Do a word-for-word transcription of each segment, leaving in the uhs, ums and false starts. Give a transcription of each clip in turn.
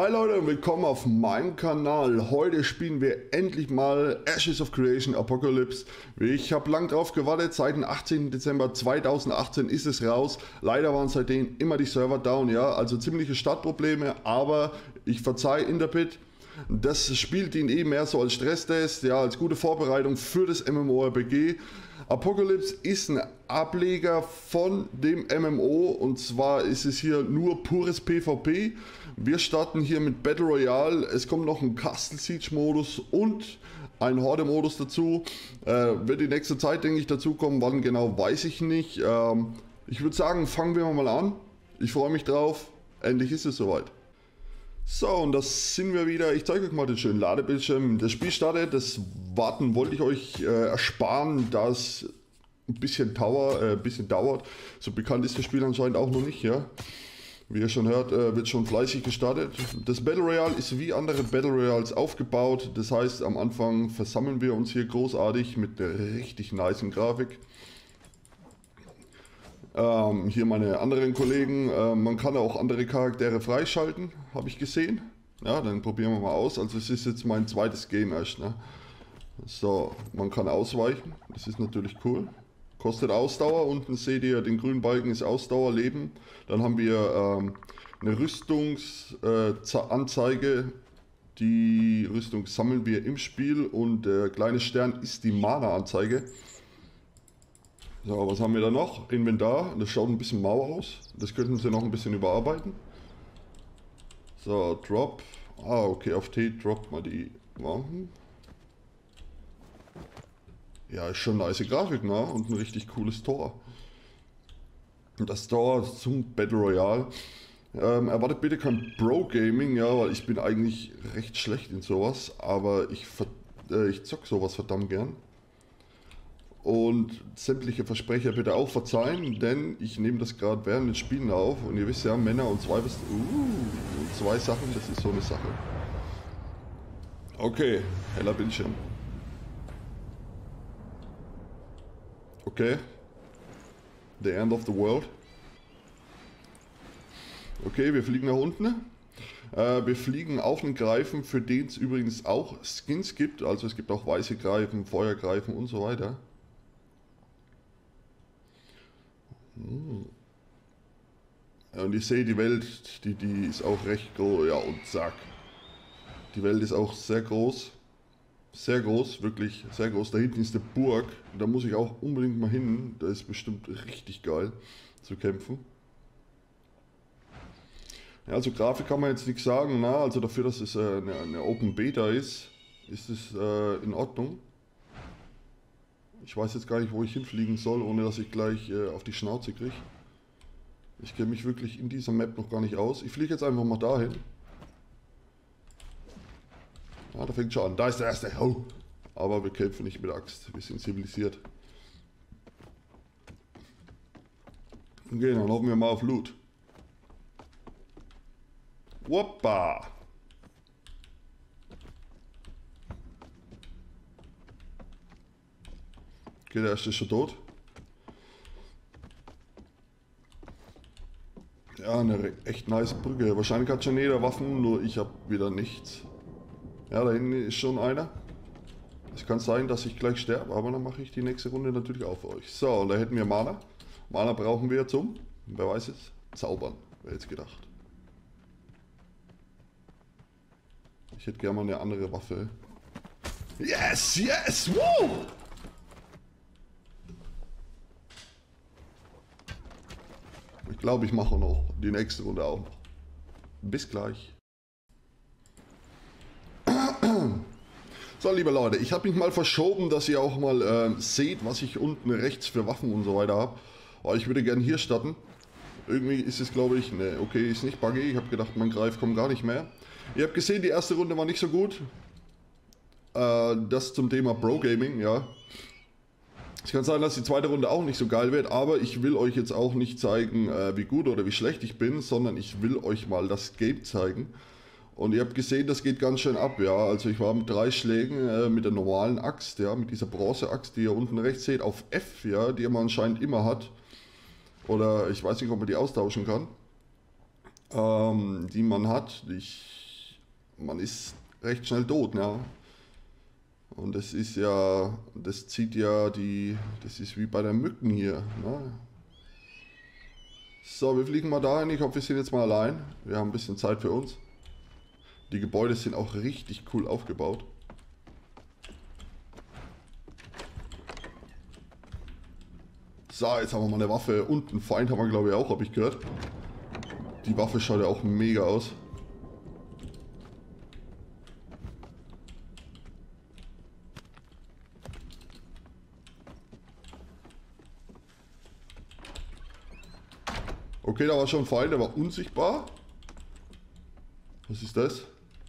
Hi Leute und willkommen auf meinem Kanal. Heute spielen wir endlich mal Ashes of Creation Apocalypse. Ich habe lang drauf gewartet, seit dem achtzehnten Dezember zweitausendachtzehn ist es raus. Leider waren seitdem immer die Server down, ja, also ziemliche Startprobleme, aber ich verzeihe Interpit. Das Spiel dient eben mehr so als Stresstest, ja, als gute Vorbereitung für das MMORPG. Apocalypse ist ein Ableger von dem M M O und zwar ist es hier nur pures PvP. Wir starten hier mit Battle Royale, es kommt noch ein Castle Siege Modus und ein Horde Modus dazu. Äh, wird die nächste Zeit, denke ich, dazu kommen, wann genau, weiß ich nicht. Ähm, ich würde sagen, fangen wir mal an. Ich freue mich drauf, endlich ist es soweit. So, und das sind wir wieder. Ich zeige euch mal den schönen Ladebildschirm. Das Spiel startet, das Warten wollte ich euch äh, ersparen, da es ein bisschen, Tower, äh, bisschen dauert. So bekannt ist das Spiel anscheinend auch noch nicht, ja. Wie ihr schon hört, äh, wird schon fleißig gestartet. Das Battle Royale ist wie andere Battle Royales aufgebaut. Das heißt, am Anfang versammeln wir uns hier großartig mit der richtig nicen Grafik. Ähm, hier meine anderen Kollegen, äh, man kann auch andere Charaktere freischalten, habe ich gesehen. Ja, dann probieren wir mal aus. Also es ist jetzt mein zweites Game erst. Ne? So, man kann ausweichen, das ist natürlich cool. Kostet Ausdauer, unten seht ihr, den grünen Balken ist Ausdauerleben. Dann haben wir ähm, eine Rüstungsanzeige. Äh, die Rüstung sammeln wir im Spiel und der kleine Stern ist die Mana-Anzeige. So, was haben wir da noch? Inventar, das schaut ein bisschen mau aus. Das könnten sie noch ein bisschen überarbeiten. So, Drop. Ah, okay, auf T droppt mal die Waffen. Ja, ist schon eine nice Grafik, ne? Und ein richtig cooles Tor. Und das Tor zum Battle Royale. Ähm, erwartet bitte kein Pro-Gaming, ja, weil ich bin eigentlich recht schlecht in sowas. Aber ich, äh, ich zock sowas verdammt gern. Und sämtliche Versprecher bitte auch verzeihen, denn ich nehme das gerade während des Spielen auf und ihr wisst ja, Männer und zwei, uh, zwei Sachen, das ist so eine Sache. Okay, heller Bildschirm. Okay. The end of the world. Okay, wir fliegen nach unten. Äh, wir fliegen auf einen Greifen, für den es übrigens auch Skins gibt. Also es gibt auch weiße Greifen, Feuergreifen und so weiter. Und ich sehe die Welt, die, die ist auch recht groß, ja und zack. Die Welt ist auch sehr groß, sehr groß, wirklich sehr groß. Da hinten ist eine Burg, da muss ich auch unbedingt mal hin, da ist bestimmt richtig geil zu kämpfen. Ja, also Grafik kann man jetzt nichts sagen, na, also dafür, dass es äh, eine, eine Open Beta ist, ist es äh, in Ordnung. Ich weiß jetzt gar nicht, wo ich hinfliegen soll, ohne dass ich gleich äh, auf die Schnauze kriege. Ich kenne mich wirklich in dieser Map noch gar nicht aus. Ich fliege jetzt einfach mal dahin. Ja, da fängt schon an. Da ist der erste. Oh. Aber wir kämpfen nicht mit Axt. Wir sind zivilisiert. Okay, dann hoffen wir mal auf Loot. Woppa! Okay, der erste ist schon tot. Ja, eine echt nice Brücke. Wahrscheinlich hat schon jeder Waffen, nur ich habe wieder nichts. Ja, da hinten ist schon einer. Es kann sein, dass ich gleich sterbe, aber dann mache ich die nächste Runde natürlich auch für euch. So, und da hätten wir Mana. Mana brauchen wir zum, wer weiß es, Zaubern, wer jetzt gedacht. Ich hätte gerne mal eine andere Waffe. Yes, yes, woo! Ich glaube, ich mache noch die nächste Runde auch noch. Bis gleich. So, liebe Leute, ich habe mich mal verschoben, dass ihr auch mal äh, seht, was ich unten rechts für Waffen und so weiter habe. Aber ich würde gerne hier starten. Irgendwie ist es, glaube ich, ne, okay, ist nicht buggy. Ich habe gedacht, mein Greif kommt gar nicht mehr. Ihr habt gesehen, die erste Runde war nicht so gut. Äh, das zum Thema Pro-Gaming, ja. Es kann sein, dass die zweite Runde auch nicht so geil wird, aber ich will euch jetzt auch nicht zeigen, äh, wie gut oder wie schlecht ich bin, sondern ich will euch mal das Game zeigen. Und ihr habt gesehen, das geht ganz schön ab, ja. Also ich war mit drei Schlägen äh, mit der normalen Axt, ja, mit dieser Bronze-Axt, die ihr unten rechts seht, auf F, ja, die man anscheinend immer hat. Oder ich weiß nicht, ob man die austauschen kann. Ähm, die man hat. Ich man ist recht schnell tot, ne? Und das ist ja, das zieht ja die, das ist wie bei der Mücken hier, ne? So, wir fliegen mal dahin, ich hoffe, wir sind jetzt mal allein. Wir haben ein bisschen Zeit für uns. Die Gebäude sind auch richtig cool aufgebaut. So, jetzt haben wir mal eine Waffe und einen Feind haben wir, glaube ich, auch, habe ich gehört. Die Waffe schaut ja auch mega aus. Okay, da war schon ein Feind, der war unsichtbar. Was ist das?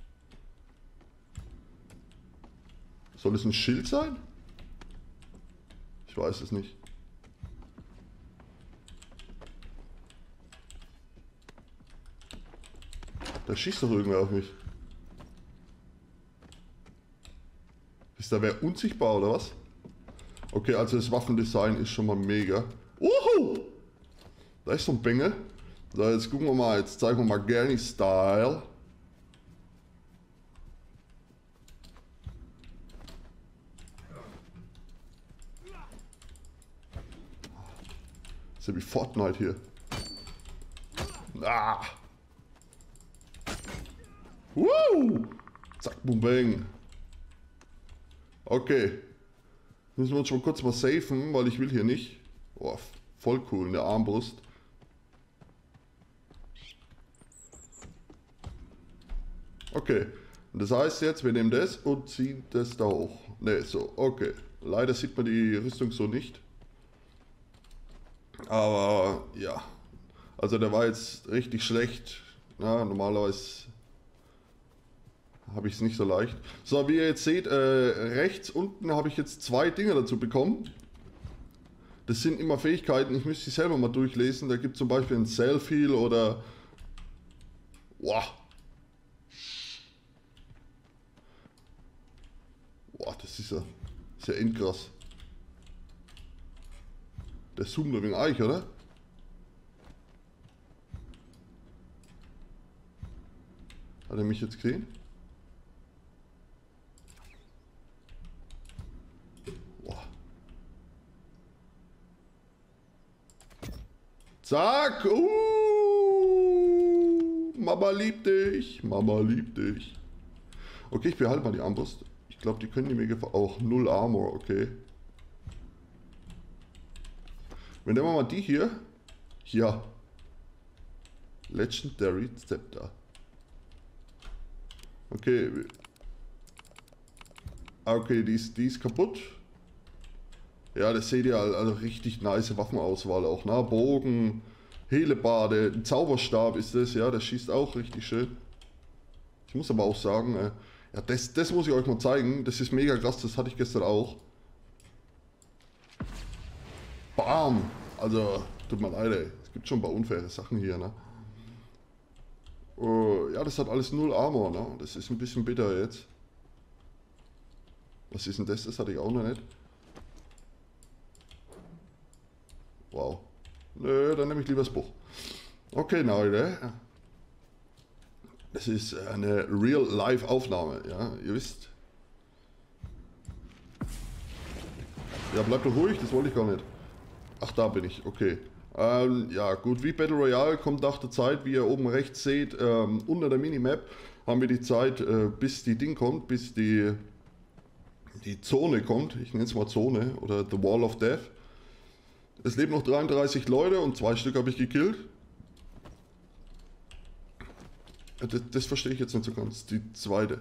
Soll es ein Schild sein? Ich weiß es nicht. Da schießt doch irgendwer auf mich. Ist da wer unsichtbar oder was? Okay, also das Waffendesign ist schon mal mega. Uhu! Da ist so ein Bengel. So, jetzt gucken wir mal, jetzt zeigen wir mal Gurney Style. Das ist ja wie Fortnite hier. Ah! Woo! Zack, boom, bang. Okay. Müssen wir uns schon kurz mal safen, weil ich will hier nicht. Oh, voll cool, eine Armbrust. Okay. Und das heißt jetzt, wir nehmen das und ziehen das da hoch. Ne, so, okay. Leider sieht man die Rüstung so nicht. Aber ja. Also der war jetzt richtig schlecht. Na, normalerweise habe ich es nicht so leicht. So, wie ihr jetzt seht, äh, rechts unten habe ich jetzt zwei Dinge dazu bekommen. Das sind immer Fähigkeiten, ich müsste sie selber mal durchlesen. Da gibt es zum Beispiel ein Selfie oder... Wow. Wow, das ist ja, ist ja endkrass. Der zoomt da wegen Eich, oder? Hat er mich jetzt gesehen? Wow. Zack! Uh, Mama liebt dich! Mama liebt dich! Okay, ich behalte mal die Armbrust. Ich glaube, die können die mir gefallen. Auch null Armor, okay. Wenn nehmen wir mal die hier. Ja. Legendary Scepter. Okay. Okay, die ist, die ist kaputt. Ja, das seht ihr, also richtig nice Waffenauswahl auch, ne? Bogen, Helebade, ein Zauberstab ist das, ja, das schießt auch richtig schön. Ich muss aber auch sagen, äh, ja, das, das muss ich euch mal zeigen, das ist mega krass, das hatte ich gestern auch. Bam! Also, tut mir leid, ey. Es gibt schon ein paar unfaire Sachen hier, ne? Uh, ja, das hat alles null Armor, ne? Das ist ein bisschen bitter jetzt. Was ist denn das? Das hatte ich auch noch nicht. Wow. Nö, dann nehme ich lieber das Buch. Okay, Leute. Das ist eine Real-Life-Aufnahme, ja, ihr wisst. Ja, bleibt doch ruhig, das wollte ich gar nicht. Ach, da bin ich, okay. Ähm, ja, gut, wie Battle Royale kommt nach der Zeit, wie ihr oben rechts seht, ähm, unter der Minimap haben wir die Zeit, äh, bis die Ding kommt, bis die, die Zone kommt. Ich nenne es mal Zone oder The Wall of Death. Es leben noch dreiunddreißig Leute und zwei Stück habe ich gekillt. Das, das verstehe ich jetzt nicht so ganz, die zweite.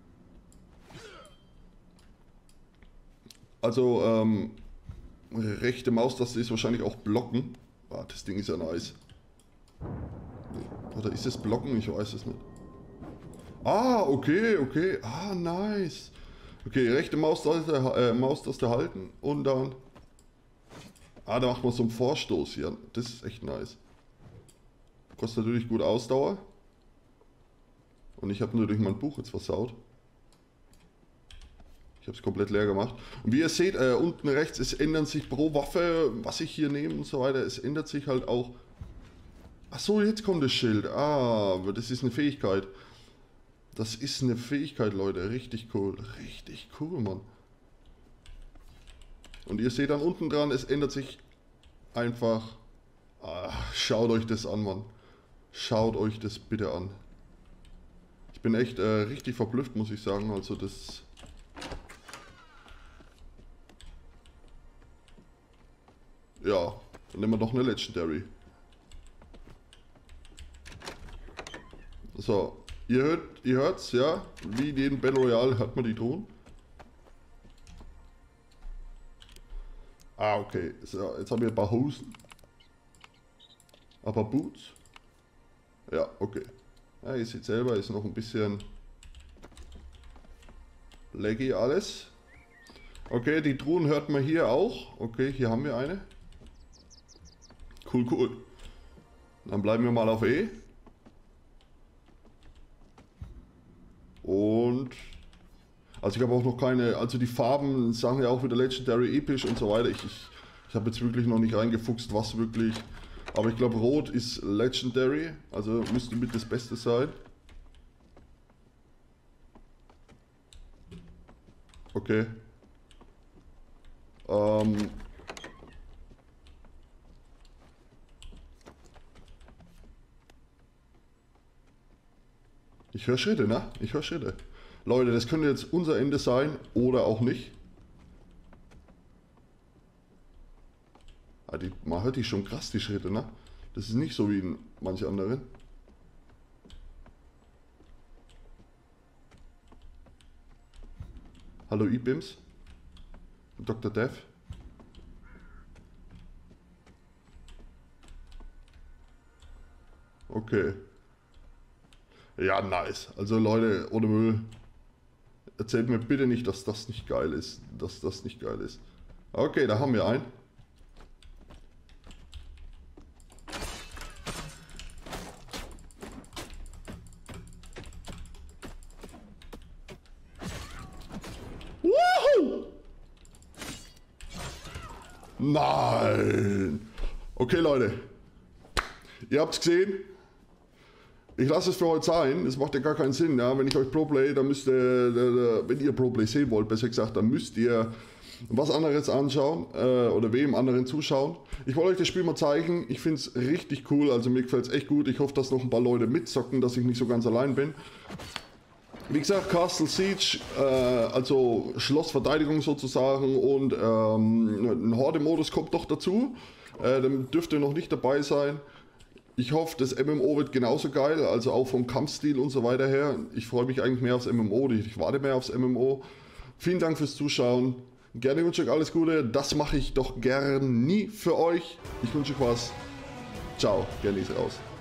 Also, ähm, rechte Maustaste ist wahrscheinlich auch blocken. Ah, das Ding ist ja nice. Oder ist es blocken? Ich weiß es nicht. Ah, okay, okay. Ah, nice. Okay, rechte Maustaste, äh, Maustaste halten und dann... Ah, da macht man so einen Vorstoß hier. Das ist echt nice. Kostet natürlich gut Ausdauer. Und ich habe natürlich mein Buch jetzt versaut. Ich habe es komplett leer gemacht. Und wie ihr seht, äh, unten rechts, es ändern sich pro Waffe, was ich hier nehme und so weiter. Es ändert sich halt auch... Ach so, jetzt kommt das Schild. Ah, das ist eine Fähigkeit. Das ist eine Fähigkeit, Leute. Richtig cool. Richtig cool, Mann. Und ihr seht dann unten dran, es ändert sich einfach. Ach, schaut euch das an, Mann. Schaut euch das bitte an. Ich bin echt äh, richtig verblüfft, muss ich sagen. Also das... Ja, dann nehmen wir doch eine Legendary. So, ihr hört, ihr hört's, ja? Wie in jedem Battle Royale hört man die Drohnen. Ah, okay. So, jetzt haben wir ein paar Hosen. Ein paar Boots. Ja, okay. Ja, ihr seht selber, ist noch ein bisschen laggy alles. Okay, die Truhen hört man hier auch. Okay, hier haben wir eine. Cool, cool. Dann bleiben wir mal auf E. Und... Also ich habe auch noch keine... Also die Farben sagen ja auch wieder Legendary, episch und so weiter. Ich, ich, ich habe jetzt wirklich noch nicht reingefuchst, was wirklich... Aber ich glaube Rot ist Legendary. Also müsste mit das Beste sein. Okay. Ähm... Ich höre Schritte, ne? Ich höre Schritte. Leute, das könnte jetzt unser Ende sein oder auch nicht. Ah, die, man hört die schon krass, die Schritte, ne? Das ist nicht so wie in manchen anderen. Hallo E-Bims. Doktor Dev. Okay. Ja, nice. Also Leute, ohne Müll. Erzählt mir bitte nicht, dass das nicht geil ist. Dass das nicht geil ist. Okay, da haben wir einen. Woohoo! Nein! Okay, Leute. Ihr habt es gesehen. Ich lasse es für heute sein, das macht ja gar keinen Sinn, ja? Wenn ich euch Pro-Play, dann müsst ihr, wenn ihr Pro-Play sehen wollt, besser gesagt, dann müsst ihr was anderes anschauen äh, oder wem anderen zuschauen. Ich wollte euch das Spiel mal zeigen, ich finde es richtig cool, also mir gefällt es echt gut. Ich hoffe, dass noch ein paar Leute mitzocken, dass ich nicht so ganz allein bin. Wie gesagt, Castle Siege, äh, also Schlossverteidigung sozusagen und ähm, ein Horde-Modus kommt doch dazu, äh, dann dürft ihr noch nicht dabei sein. Ich hoffe, das M M O wird genauso geil, also auch vom Kampfstil und so weiter her. Ich freue mich eigentlich mehr aufs M M O, ich warte mehr aufs M M O. Vielen Dank fürs Zuschauen. Gerne wünsche ich euch alles Gute. Das mache ich doch gern nie für euch. Ich wünsche euch was. Ciao, gerne ist raus.